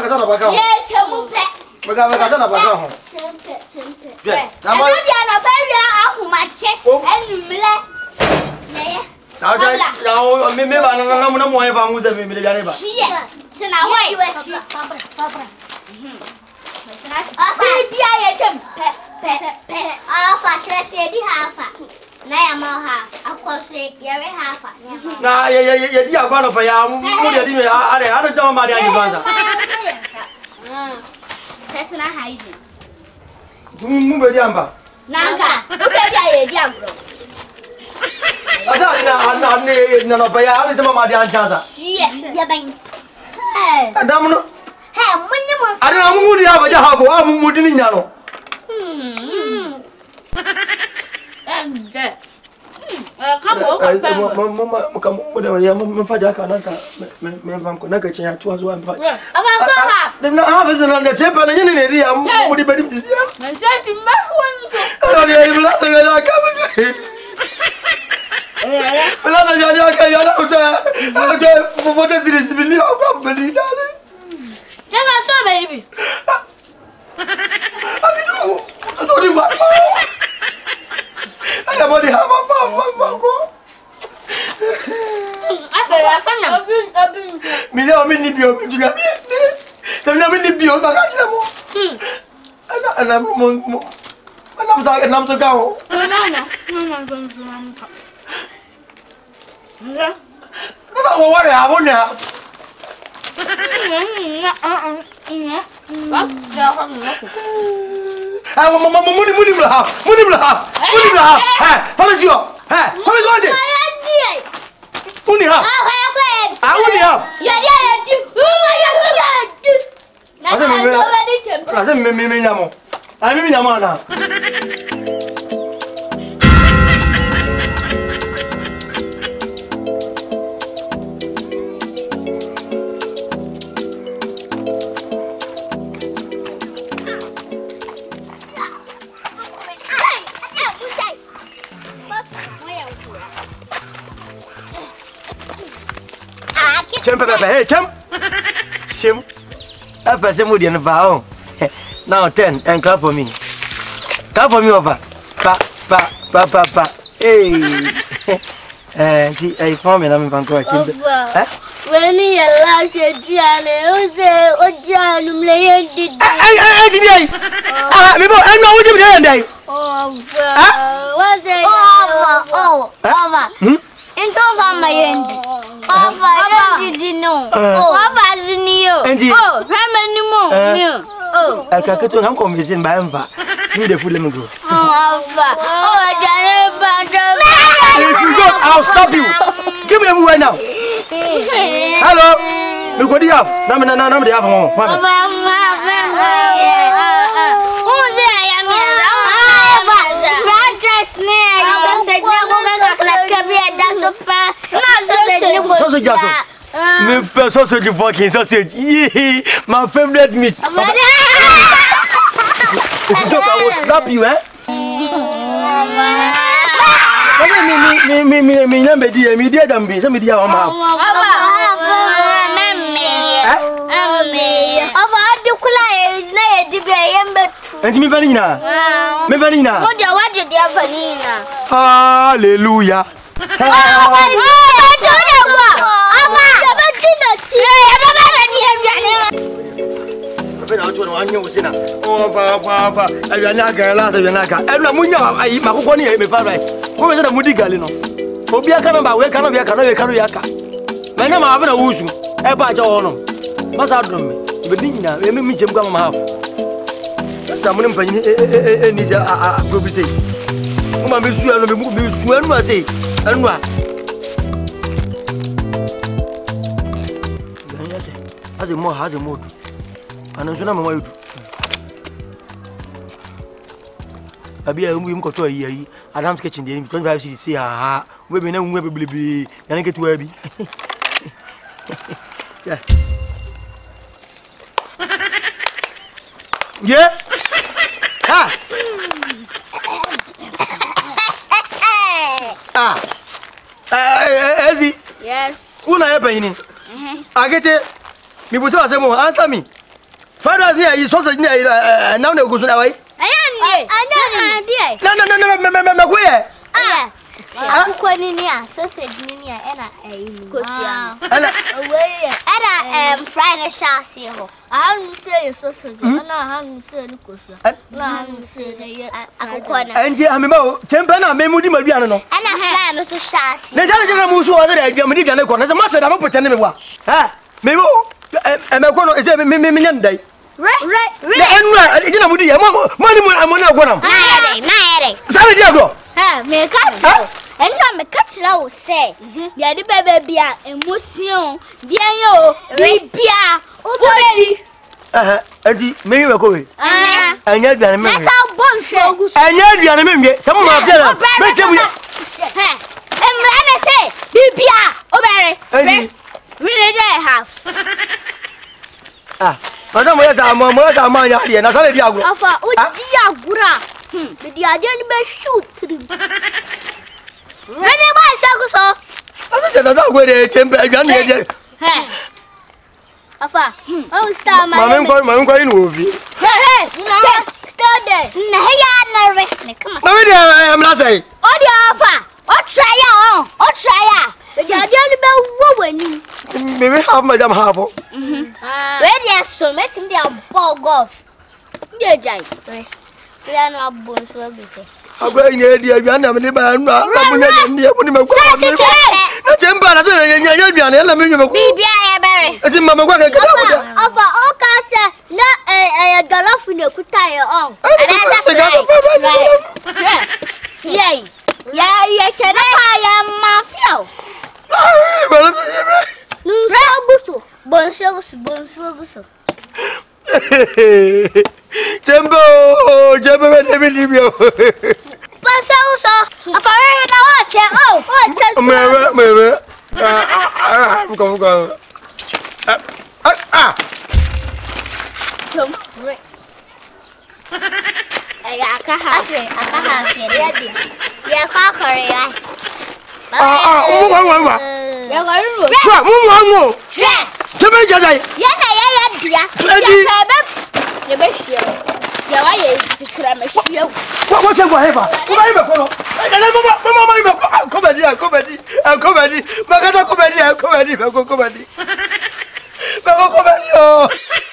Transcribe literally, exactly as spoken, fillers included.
kasa na baka ho. Ye chemu pe. Mega mega kasa na baka ho. Chempe, chempe. Yeah. Na mo dia na ba wi ahomache enumle. Ye. Na ja ya me me ba na na mo na mo e ba mu ze me me de ne ba. Ye. Sina ho yi wa chi. Fabra, fabra. Mhm. Ah, bia ye chem pe pe pe. Ah, fa chere di hafa. Na ya ma ha. Akose ye we hafa. Na ye ye ye di agwa no pa ya mu mu de di me are ado jama ma de anyi fansa. Mm. Pesa na haidi. Mu mu be di amba. Nanga, u be dia ye di agro. Ada na na ne na no pa ya ado jama ma de anyi fansa. Yes, ya ban. Hey. Adam no. Hey, munni mun. Ada na mu mu di aba ja ha bo, a mu mu di ni nya no. Hmm. Em je. Eh, come on. Mama mama kamu udah ya mama fadi aka nanka me me vanko nanka chinya tuwa zuwa mfa. Aba so ha. Dem na ha bezana na chepa na nyene ne ri ya mu di bedim tisia. Na sati mahwan so. Ala ya ibla sa ya ka me. Ala da ya ya ka ya na uta. Uta fofote siri sibili akwa beli dale. Ya ba so baby. Abi do do di wa. Ada body ha ba ba ba ko. Asa ya kana. Abi abi. Mi ya mi ni bio mi junya mi. Samnya mi ni bio ba ka chira mo. Hmm. Ana ana mo mo. Ana msa ana msa ka ho. Na na na. Na na na na. Ya. Ka wo wa ya bo nya. Ba ya ha na ko. Ah mo mo mo muni muni bla. Muni bla. Muni bla. Ha, pa mesio. Ha, pa mesio ante. Muni ha. Ah, ha ko. Ah, muni ha. Ya ya ya di. Ya ya ya di. Na ka so ba di chempe. Asa me me me nyamo. Ah me me nyamo na. Chem pepe hey chem. Chem. After some wood and vow. Now ten and clap for me. Clap for me over. Pa pa pa pa pa. Hey. Eh, see, I found me. I'm from Kokotii. Eh? When you last year, Gianni, oh, Gianni, Mlayan did. Hey, hey, hey, ah, me bo, I'm not with you today. Oh, what's it? Oh, oh, oh, Hmm? Into my end. Oh, I didn't know. Oh, I didn't know. Oh, how many more? Oh, I can't get on convincing by Emma. You the full lemon go. Oh, oh, Johnny, if you don't, I'll stop you. Give me a move right now. Hello. Look what you have. No, no, no, no, they have home. Sausage, me sausage fucking sausage. Yeah, my favorite meat. If you don't, I will slap you, eh? Me, me, me, me, me, me, me, me, dear than me. Some media on my and me, Vanina. Me, Vanina. What did you have, Vanina? Hallelujah. Oh, papa, I am not a last of Yanaka. And Munya, I Makoni, my father. Who is a moody galino? Obia Canaba, where can be a Canadiaka? My name, I have a woozy, a badge on them. Must out from me. But Nina, let me jump on my half. That's the money and is a good say. Uma me sua no me sua no sei. Anwa. As a more has a mood. And I'm sure I'm going to. Abi a mu ko to ayi Adam sketching dey twenty-five cedis say ha we be na nwu bebelebe ya na ketu abi. Yeah. Yeah. Ha. Ah. Eh, Ezi. Yes. Una ye penyin. Mhm. Akete. Mi buso asemo answer me. Fried rice here is sausage here. Now they go to that way. I am. I know. No, no, no, no, no, no, no, where? Ah. I'm calling here. Sausage in here. And I am. And I am fried rice here. I haven't said sausage. And I haven't said couscous. And I haven't said a corner. And you have me more. Tempana, Memudi Mariano. And I have also shassi. Let's have a moose over there. You may be a corner. As a master, I'm pretending. Ah, maybe. And my corner is a million day. Right, right, right. And you know, money, I'm on a one. Sorry, Diego. Ah, me catch. And now me catch now say. Yeah, the baby and Monsieur, Diano, Ribia, Obedi. Uh, Eddie, maybe we're going. Ah, and yet, I'm a bon show. And yet, you're a member. Some of them. And when I say, Bibia, Obedi, really, I have. Ah. Madam, where's our mamma? I'm my idea. That's all the Diago. Alpha, what Diagura? Hm, the idea to shoot. When I buy Saguso, I don't know where they temper again. Hey, Alpha, oh, star, my own going movie. Hey, you know, start there. Come on, I am not saying. Oh, the Alpha, or try your own, or try ya. But you're the only one. Maybe half Madame Harbour. Where there's so much in the ball golf. Yeah, Jay. We are not born so good. I'm going to the Uganda. I'm going to put him a no temper. I said, you're going to be a berry. I think Mamma was a good offer. All cats, not a gallop in your good tire. Oh, yay. Yeah, yes, I am mafia. Busso, bonjour, bonjour. Tempo, Jabba, never leave you. But so, a parade now, oh, oh, I'm going to go. Ah, I can't have it. I can't have it. Yeah, Kokotii. Ah, oh, one, one, one. Yeah, one, one, one. Yeah. Come on, Jay. Yeah, yeah, yeah, yeah. You bet you. Yeah, why is the cramish? What was your whatever? Come on, comedy, comedy, comedy. Magada comedy, comedy, comedy. Comedy.